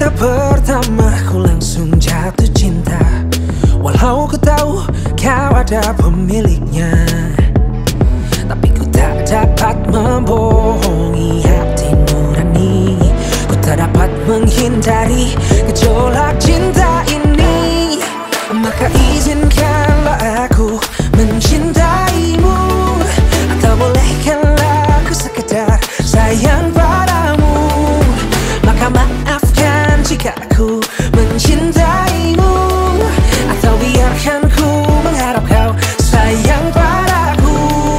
Cinta pertama ku langsung jatuh cinta, walau ku tahu kau ada pemiliknya. Tapi ku tak dapat membohongi hati nurani, ku tak dapat menghindari gejolak cinta ini. Maka izinkanlah aku mencintaimu, atau bolehkanlah aku sekedar sayang padamu. Maka maafkan jika aku mencintaimu, atau biarkan ku mengharap kau sayang padaku.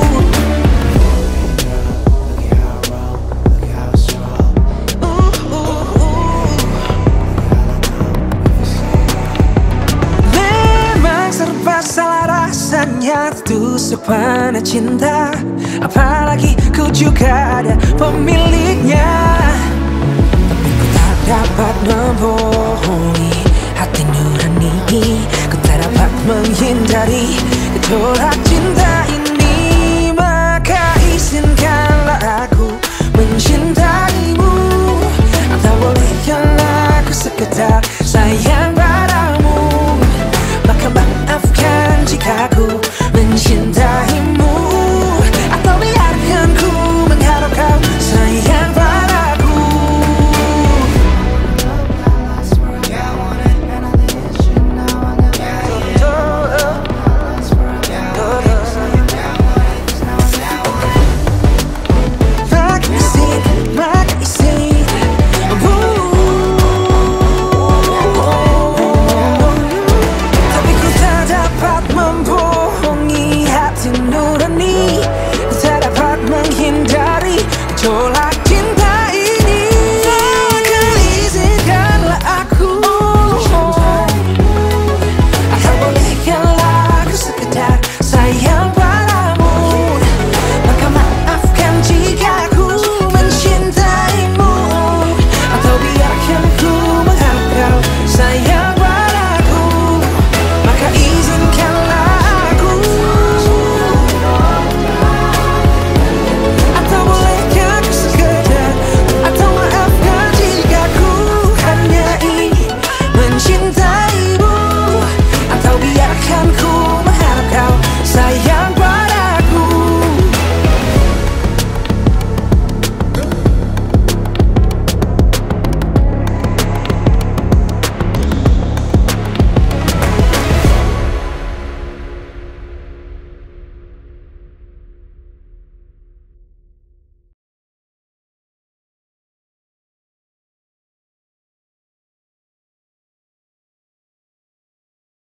Memang serba salah rasanya tertusuk panah cinta, apalagi ku juga ada pemiliknya.